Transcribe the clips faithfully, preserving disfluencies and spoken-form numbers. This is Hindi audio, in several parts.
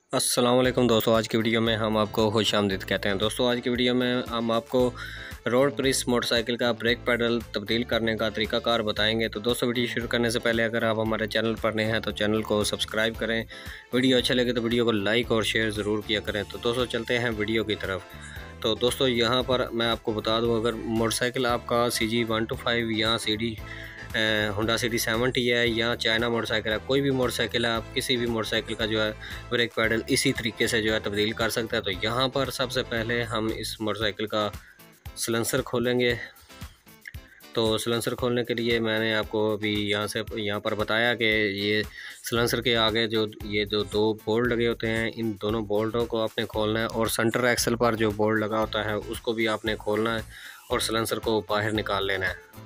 अस्सलाम वालेकुम दोस्तों। आज की वीडियो में हम आपको खुश आमदीद कहते हैं। दोस्तों आज की वीडियो में हम आपको रोड प्रेस मोटरसाइकिल का ब्रेक पैडल तब्दील करने का तरीकाकार बताएंगे। तो दोस्तों वीडियो शुरू करने से पहले अगर आप हमारे चैनल पर नए हैं तो चैनल को सब्सक्राइब करें। वीडियो अच्छा लगे तो वीडियो को लाइक और शेयर ज़रूर किया करें। तो दोस्तों चलते हैं वीडियो की तरफ। तो दोस्तों यहाँ पर मैं आपको बता दूँ, अगर मोटरसाइकिल आपका C G one two five या C D Honda city seventy है या चाइना मोटरसाइकिल है, कोई भी मोटरसाइकिल है, आप किसी भी मोटरसाइकिल का जो है ब्रेक पैडल इसी तरीके से जो है तब्दील कर सकते हैं। तो यहाँ पर सबसे पहले हम इस मोटरसाइकिल का सिलेंसर खोलेंगे। तो सिलेंसर खोलने के लिए मैंने आपको अभी यहाँ से यहाँ पर बताया कि ये सिलेंसर के आगे जो ये जो दो बोल्ट लगे होते हैं, इन दोनों बोल्टों को आपने खोलना है और सेंटर एक्सल पर जो बोल्ट लगा होता है उसको भी आपने खोलना है और सिलेंसर को बाहर निकाल लेना है।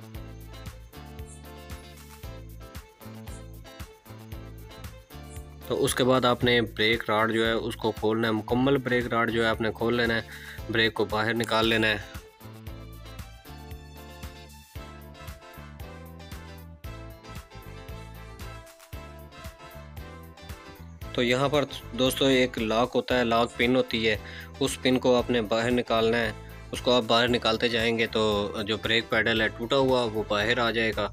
तो उसके बाद आपने ब्रेक राड जो है उसको खोलना है, मुकम्मल ब्रेक राड जो है आपने खोल लेना है, ब्रेक को बाहर निकाल लेना है। तो यहाँ पर दोस्तों एक लॉक होता है, लॉक पिन होती है, उस पिन को आपने बाहर निकालना है। उसको आप बाहर निकालते जाएंगे तो जो ब्रेक पैडल है टूटा हुआ वो बाहर आ जाएगा।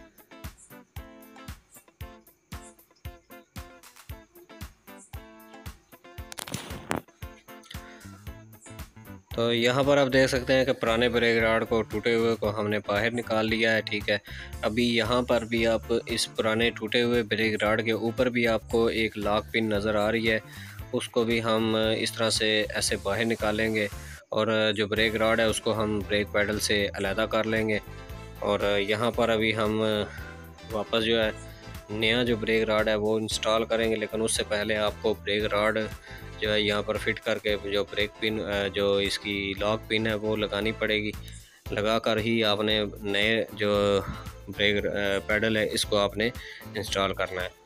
तो यहाँ पर आप देख सकते हैं कि पुराने ब्रेक राड को, टूटे हुए को हमने बाहर निकाल लिया है। ठीक है, अभी यहाँ पर भी आप इस पुराने टूटे हुए ब्रेक राड के ऊपर भी आपको एक लॉक पिन नज़र आ रही है, उसको भी हम इस तरह से ऐसे बाहर निकालेंगे और जो ब्रेक राड है उसको हम ब्रेक पैडल से अलहदा कर लेंगे। और यहाँ पर अभी हम वापस जो है नया जो ब्रेक राड है वो इंस्टॉल करेंगे, लेकिन उससे पहले आपको ब्रेक राड जो है यहाँ पर फिट करके जो ब्रेक पिन, जो इसकी लॉक पिन है वो लगानी पड़ेगी। लगा कर ही आपने नए जो ब्रेक पैडल है इसको आपने इंस्टॉल करना है।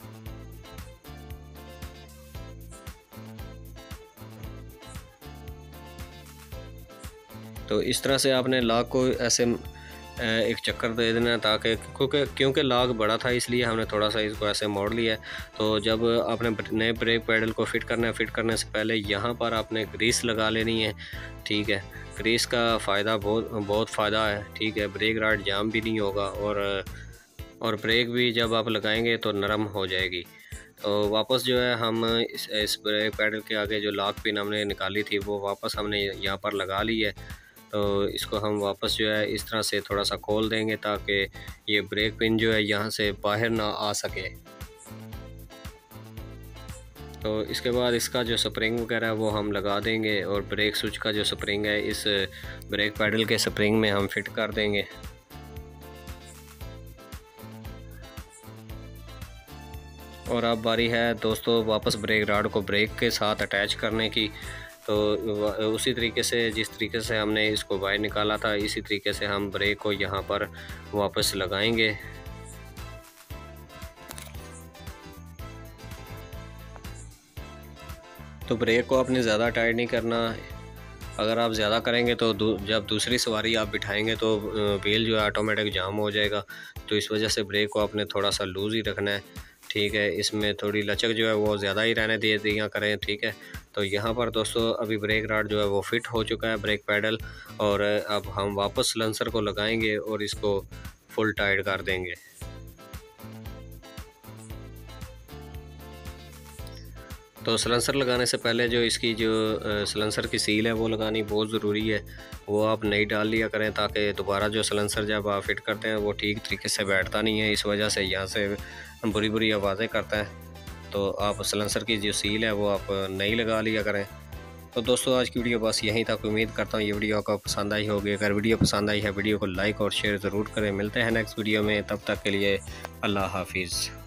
तो इस तरह से आपने लॉक को ऐसे एक चक्कर दे देना, ताकि क्योंकि क्योंकि लॉक बड़ा था इसलिए हमने थोड़ा सा इसको ऐसे मोड़ लिया है। तो जब आपने नए ब्रेक पैडल को फिट करना है, फिट करने से पहले यहाँ पर आपने ग्रीस लगा लेनी है। ठीक है, ग्रीस का फ़ायदा बहुत बहुत फ़ायदा है। ठीक है, ब्रेक राड जाम भी नहीं होगा और और ब्रेक भी जब आप लगाएंगे तो नरम हो जाएगी। तो वापस जो है हम इस इस ब्रेक पैडल के आगे जो लॉक पिन हमने निकाली थी वो वापस हमने यहाँ पर लगा ली है। तो इसको हम वापस जो है इस तरह से थोड़ा सा खोल देंगे ताकि ये ब्रेक पिन जो है यहाँ से बाहर ना आ सके। तो इसके बाद इसका जो स्प्रिंग वगैरह है वो हम लगा देंगे और ब्रेक स्विच का जो स्प्रिंग है इस ब्रेक पैडल के स्प्रिंग में हम फिट कर देंगे। और अब बारी है दोस्तों वापस ब्रेक राड को ब्रेक के साथ अटैच करने की। तो उसी तरीके से जिस तरीके से हमने इसको बाहर निकाला था, इसी तरीके से हम ब्रेक को यहाँ पर वापस लगाएंगे। तो ब्रेक को आपने ज़्यादा टाइट नहीं करना, अगर आप ज़्यादा करेंगे तो दू, जब दूसरी सवारी आप बिठाएंगे तो व्हील जो है ऑटोमेटिक जाम हो जाएगा। तो इस वजह से ब्रेक को आपने थोड़ा सा लूज़ ही रखना है। ठीक है, इसमें थोड़ी लचक जो है वो ज़्यादा ही रहने दे दिया करें। ठीक है, तो यहाँ पर दोस्तों अभी ब्रेक राड जो है वो फिट हो चुका है ब्रेक पैडल, और अब हम वापस सिलेंसर को लगाएंगे और इसको फुल टाइट कर देंगे। तो सिलेंसर लगाने से पहले जो इसकी जो सिलेंसर की सील है वो लगानी बहुत ज़रूरी है, वो आप नई डाल लिया करें ताकि दोबारा जो सिलेंसर जब आप फिट करते हैं वो ठीक तरीके से बैठता नहीं है, इस वजह से यहाँ से बुरी बुरी आवाज़ें करता है। तो आप सिलेंसर की जो सील है वो आप नई लगा लिया करें। तो दोस्तों आज की वीडियो बस यहीं तक, उम्मीद करता हूँ ये वीडियो आपको पसंद आई होगी। अगर वीडियो पसंद आई है वीडियो को लाइक और शेयर ज़रूर करें। मिलते हैं नेक्स्ट वीडियो में, तब तक के लिए अल्लाह हाफिज़।